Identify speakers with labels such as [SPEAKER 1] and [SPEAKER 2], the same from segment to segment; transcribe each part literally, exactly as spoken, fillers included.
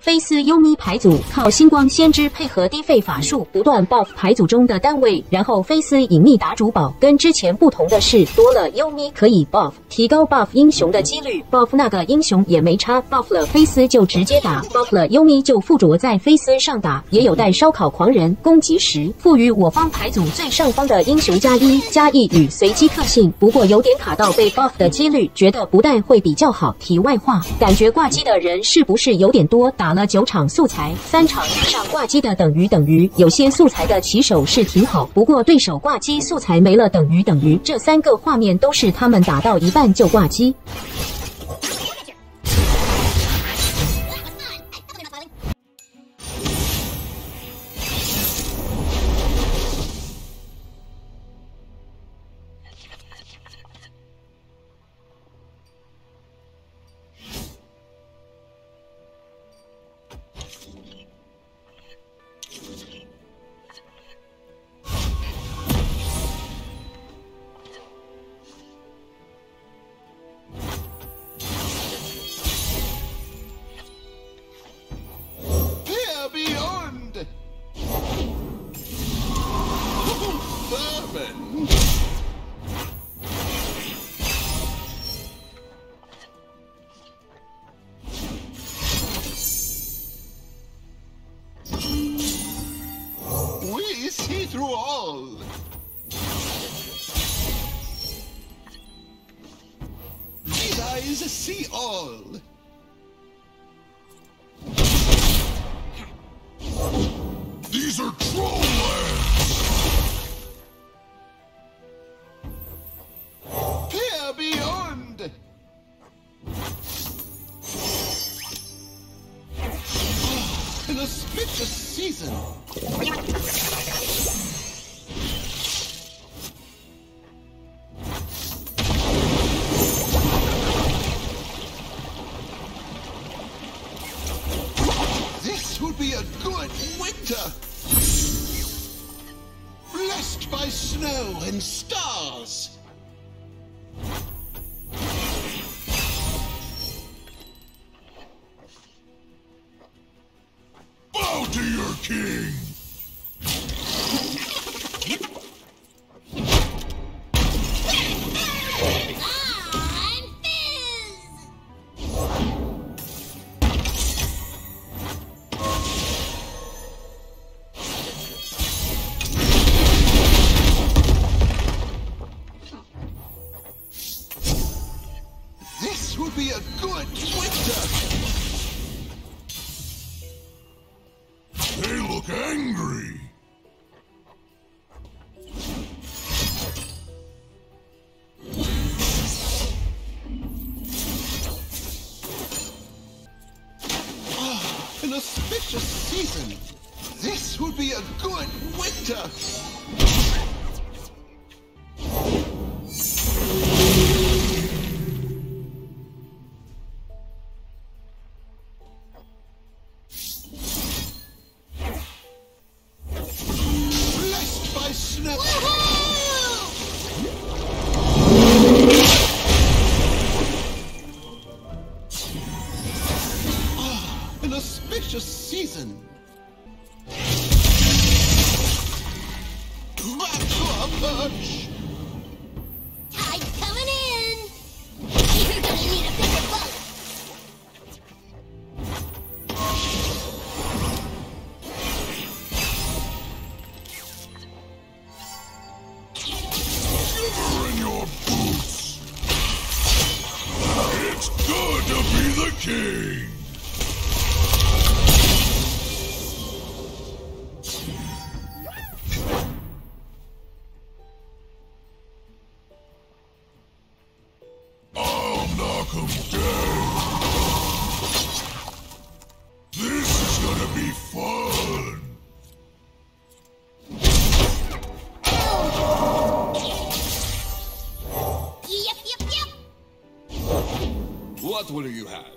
[SPEAKER 1] 菲斯优咪牌组靠星光先知配合低费法术不断 buff 牌组中的单位，然后菲斯隐秘打主宝。跟之前不同的是，多了优咪可以 buff， 提高 buff 英雄的几率。buff 那个英雄也没差 ，buff 了菲斯就直接打 ，buff 了优咪就附着在菲斯上打。也有带烧烤狂人攻击时赋予我方牌组最上方的英雄加一加一与随机特性，不过有点卡到被 buff 的几率，觉得不带会比较好。题外话，感觉挂机的人是不是有点多？打了九场素材，三场遇上挂机的等于等于，有些素材的起手是挺好，不过对手挂机素材没了等于等于，这三个画面都是他们打到一半就挂机。
[SPEAKER 2] See through all. These eyes see all. These are troll lands. Peer beyond. An auspicious season. This would be a good winter. Blessed by snow and stars. Bow to your king. This would be a good winter. They look angry. Ah, an auspicious season. This would be a good winter. An auspicious season. Back to our perch.
[SPEAKER 3] Tide's coming in. You're gonna need a bigger boat.
[SPEAKER 2] Shiver in your boots. It's good to be the king. I'll knock 'em dead. This is gonna be fun.
[SPEAKER 3] Yep, yep, yep.
[SPEAKER 2] What will you have?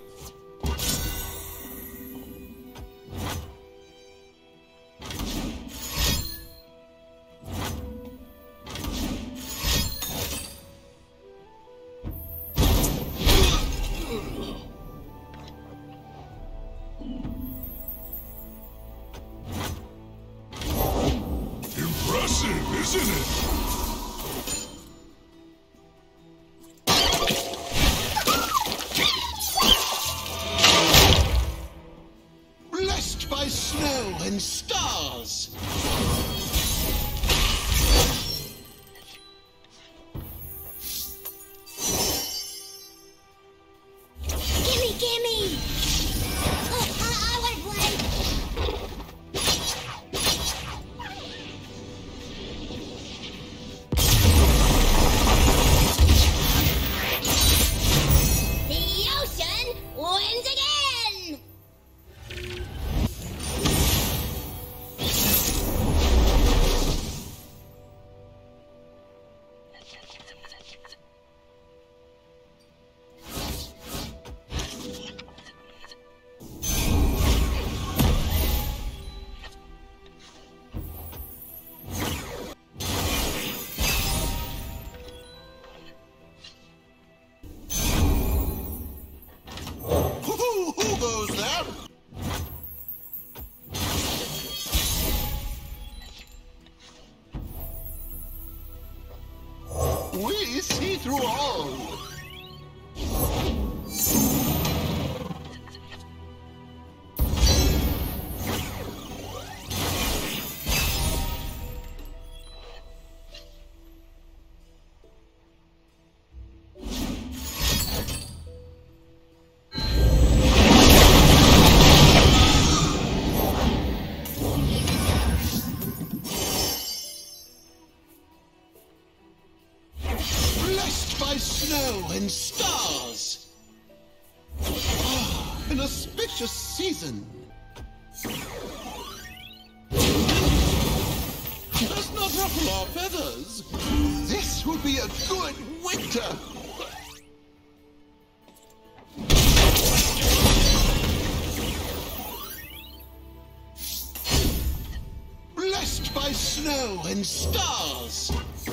[SPEAKER 2] We see through all. By snow and stars. Ah, an auspicious season. Does not ruffle our feathers. This will be a good winter. Blessed by snow and stars.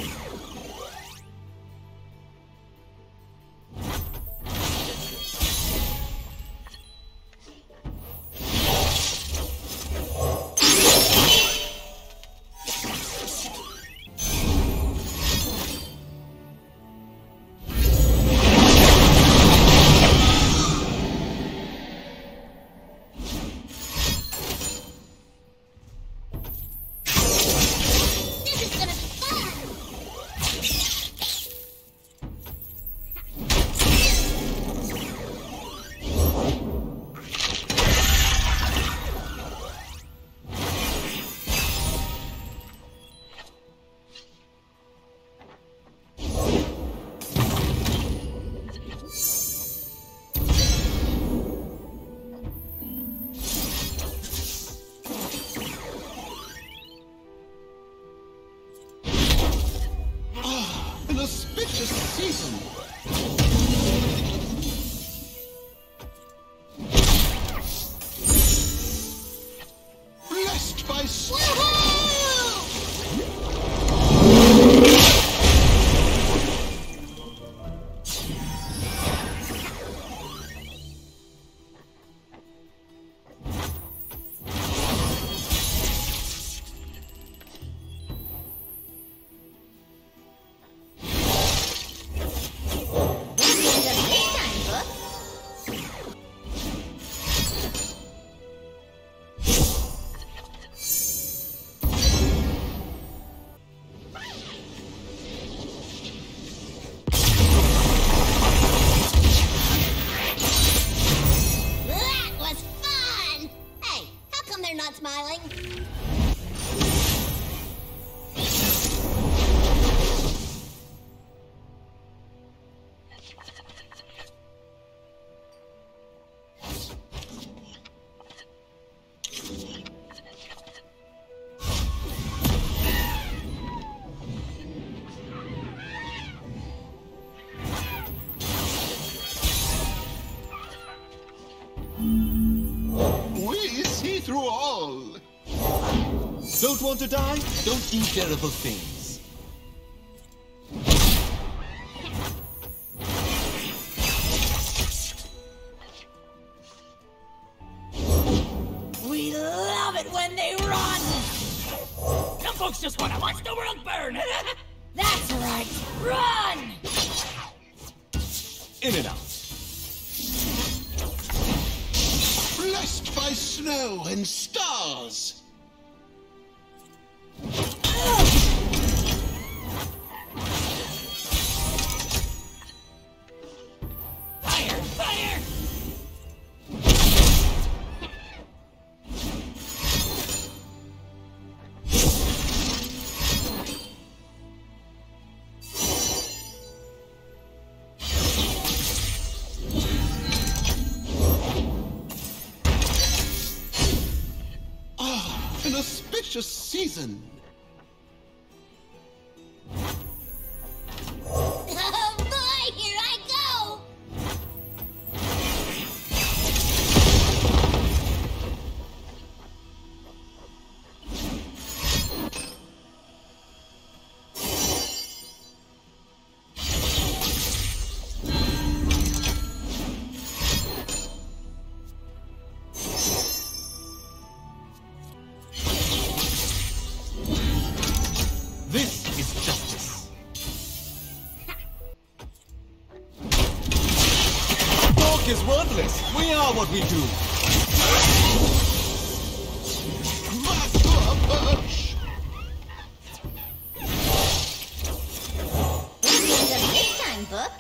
[SPEAKER 2] An auspicious season. Blessed by
[SPEAKER 3] not smiling.
[SPEAKER 2] We see through all.
[SPEAKER 4] Don't want to die? Don't do terrible things.
[SPEAKER 5] We love it when they run! Some folks just want to watch the world burn! That's right! Run!
[SPEAKER 4] In and out.
[SPEAKER 2] Blessed by snow and stars.
[SPEAKER 5] Fire! Fire!
[SPEAKER 2] An auspicious season.
[SPEAKER 3] Oh boy, here I go!
[SPEAKER 4] is worthless. We are what we do.
[SPEAKER 2] Master Punch!
[SPEAKER 3] This time, book.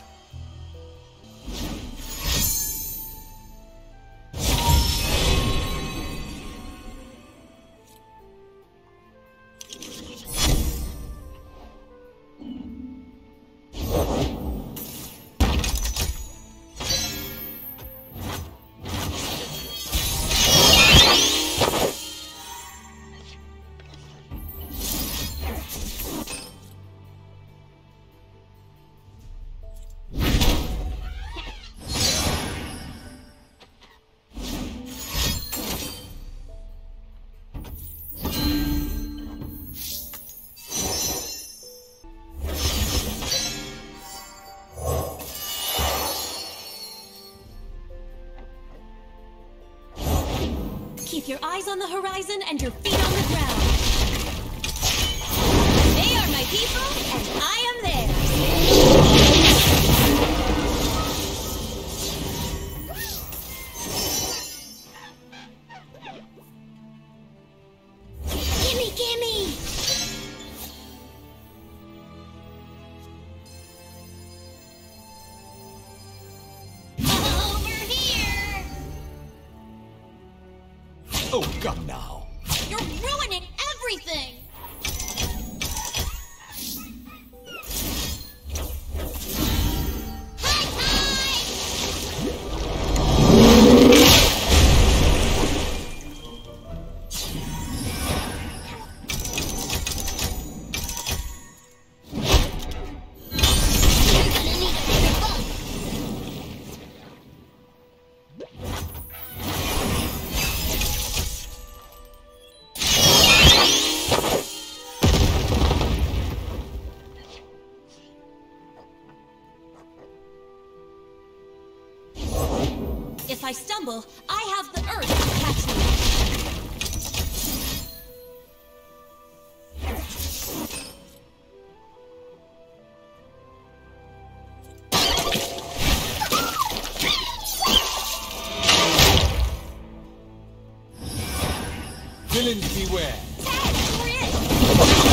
[SPEAKER 5] Keep your eyes on the horizon and your feet on the ground. They are my people, and I am theirs.
[SPEAKER 3] Gimme, gimme! Over here!
[SPEAKER 4] Oh, come now.
[SPEAKER 5] You're ruining everything!
[SPEAKER 3] You're gonna need a bigger boat!
[SPEAKER 5] If I stumble, I have the earth to catch me.
[SPEAKER 4] Villains beware.
[SPEAKER 5] Ted, we're in!